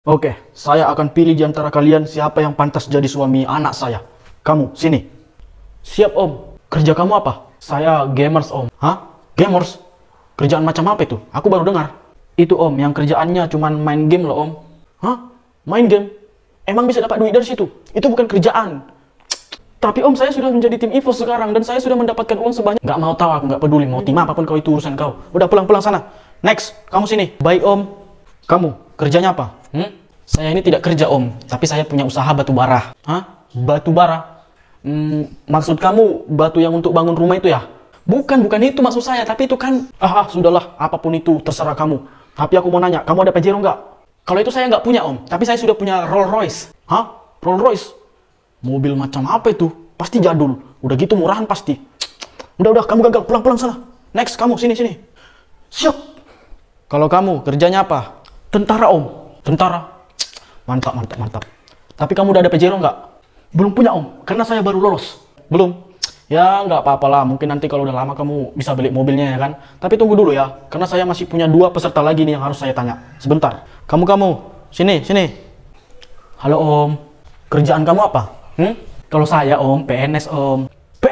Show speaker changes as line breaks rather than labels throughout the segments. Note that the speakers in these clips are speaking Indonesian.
Oke, saya akan pilih di antara kalian siapa yang pantas jadi suami anak saya. Kamu, sini. Siap, Om. Kerja kamu apa? Saya gamers, Om. Hah? Gamers? Kerjaan macam apa itu? Aku baru dengar. Itu, Om, yang kerjaannya cuma main game loh, Om. Hah? Main game? Emang bisa dapat duit dari situ? Itu bukan kerjaan. Tapi, Om, saya sudah menjadi tim EVOS sekarang dan saya sudah mendapatkan uang sebanyak. Nggak mau tahu, aku nggak peduli. Mau tim apapun kau, itu urusan kau. Udah, pulang-pulang sana. Next, kamu sini. Baik, Om. Kamu, kerjanya apa? Saya ini tidak kerja, Om, tapi saya punya usaha batu bara. Hah? Batu bara? Maksud kamu batu yang untuk bangun rumah itu ya? Bukan itu maksud saya, tapi itu kan... sudahlah, apapun itu, terserah kamu. Tapi aku mau nanya, kamu ada Pajero nggak? Kalau itu saya nggak punya, Om, tapi saya sudah punya Rolls Royce. Hah? Rolls Royce? Mobil macam apa itu? Pasti jadul. Udah gitu murahan pasti. Udah, kamu gagal, pulang sana. Next, kamu, sini. Siap. Kalau kamu, kerjanya apa? Tentara, Om. Tentara. Mantap. Tapi kamu udah ada Pajero nggak? Belum punya, Om, karena saya baru lolos. Belum? Ya, nggak apa-apa lah. Mungkin nanti kalau udah lama kamu bisa beli mobilnya ya kan? Tapi tunggu dulu ya, karena saya masih punya 2 peserta lagi nih yang harus saya tanya. Sebentar. Kamu, sini. Halo, Om. Kerjaan kamu apa? Kalau saya, Om, PNS, Om.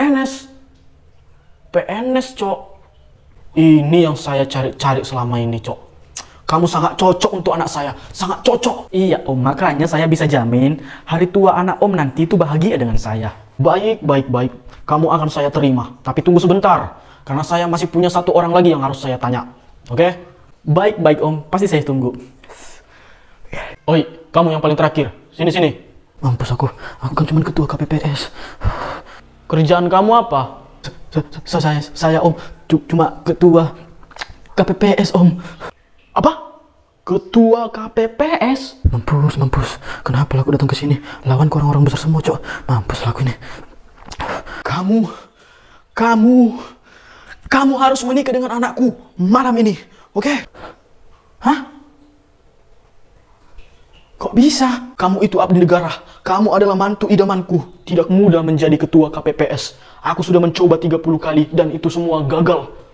PNS, Cok. Ini yang saya cari selama ini, Cok. Kamu sangat cocok untuk anak saya, sangat cocok. Iya, Om, makanya saya bisa jamin hari tua anak Om nanti itu bahagia dengan saya. Baik. Kamu akan saya terima, tapi tunggu sebentar, karena saya masih punya 1 orang lagi yang harus saya tanya. Oke? Baik, Om, pasti saya tunggu. Oi, kamu yang paling terakhir, sini. Mampus aku kan cuma ketua KPPS. Kerjaan kamu apa? Saya, Om, cuma ketua KPPS, Om. Apa? Ketua KPPS? Mampus. Kenapa aku datang ke sini? Lawan orang-orang besar semua, Cok. Mampus aku ini. Kamu harus menikah dengan anakku malam ini, oke? Hah? Kok bisa? Kamu itu abdi negara. Kamu adalah mantu idamanku. Tidak mudah menjadi ketua KPPS. Aku sudah mencoba 30 kali dan itu semua gagal.